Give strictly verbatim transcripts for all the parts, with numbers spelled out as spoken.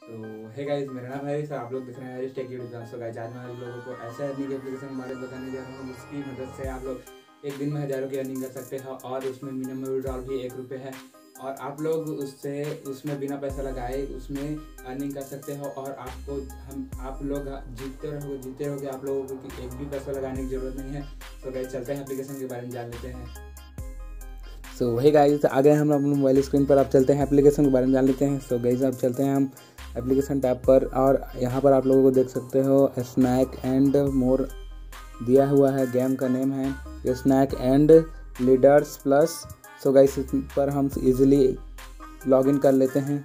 तो hey guys, मेरा नाम है हरीश, आप लोग दिख रहे हैं Harish tech YouTube channel. So guys, आज मैं आप लोगों को ऐसा अर्निंग एप्लीकेशन के बारे में बताने जा रहा हूँ जिसकी मदद से आप लोग एक दिन में हज़ारों की अर्निंग कर सकते हो और उसमें मिनिमम विड्रॉल भी एक रुपये है और आप लोग उससे उसमें बिना पैसा लगाए उसमें अर्निंग कर सकते हो और आपको हम आप लोग जीतते रहोगे जीतते रहोगे आप लोगों को एक भी पैसा लगाने की ज़रूरत नहीं है। तो गाइस, चलते हैं एप्लीकेशन के बारे में जान लेते हैं। सो वही गाइस, आ गए हम अपने मोबाइल स्क्रीन पर। आप चलते हैं एप्लीकेशन के बारे में जान लेते हैं। सो गाइस, आप चलते हैं हम एप्लीकेशन टैब पर और यहाँ पर आप लोगों को देख सकते हो स्नैक एंड मोर दिया हुआ है। गेम का नेम है snake and ladders plus. So guys, इस पर हम इजीली लॉगिन कर लेते हैं।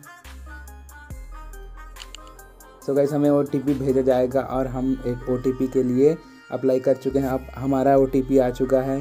सो गाइस, हमें ओ टी पी भेजा जाएगा और हम एक ओ टी पी के लिए अप्लाई कर चुके हैं। अब हमारा ओ टी पी आ चुका है।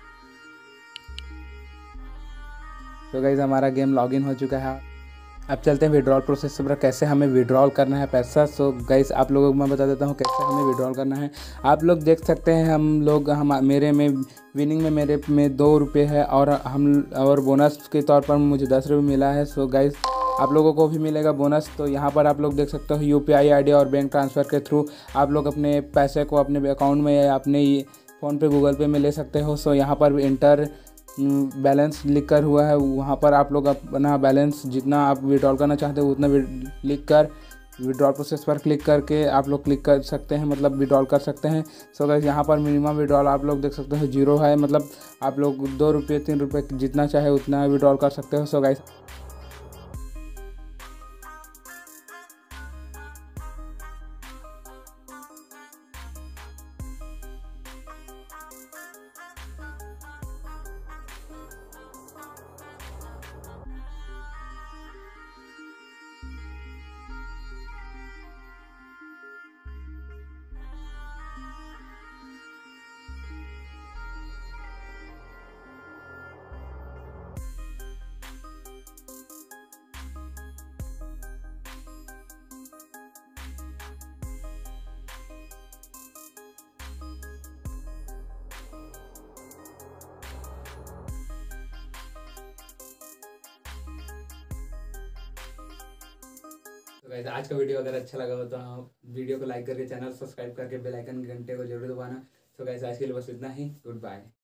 तो गाइस, हमारा गेम लॉगिन हो चुका है। अब चलते हैं विड्रॉल प्रोसेस पर, कैसे हमें विड्रॉल करना है पैसा। सो गाइस, आप लोगों को मैं बता देता हूँ कैसे हमें विड्रॉल करना है। आप लोग देख सकते हैं हम लोग हम मेरे में विनिंग में मेरे में दो रुपये है और हम और बोनस के तौर पर मुझे दस रुपये मिला है। सो गाइस, आप लोगों को भी मिलेगा बोनस। तो यहाँ पर आप लोग देख सकते हो U P I I D और बैंक ट्रांसफ़र के थ्रू आप लोग अपने पैसे को अपने अकाउंट में या अपने फ़ोन पे गूगल पे में ले सकते हो। सो यहाँ पर इंटर बैलेंस लिख कर हुआ है, वहाँ पर आप लोग अपना बैलेंस जितना आप विड्रॉल करना चाहते हो उतना लिख कर विड्रॉल प्रोसेस पर क्लिक करके आप लोग क्लिक कर सकते हैं, मतलब विड्रॉल कर सकते हैं। सो गाइस, यहाँ पर मिनिमम विड्रॉल आप लोग देख सकते हो जीरो है, मतलब आप लोग दो रुपये तीन रुपये जितना चाहे उतना विड्रॉल कर सकते हो। सो गाइस, तो गाइस, आज का वीडियो अगर अच्छा लगा हो तो आप वीडियो को लाइक करके चैनल सब्सक्राइब करके बेल आइकन घंटे को जरूर दबाना। तो गाइस, आज के लिए बस इतना ही। Good bye.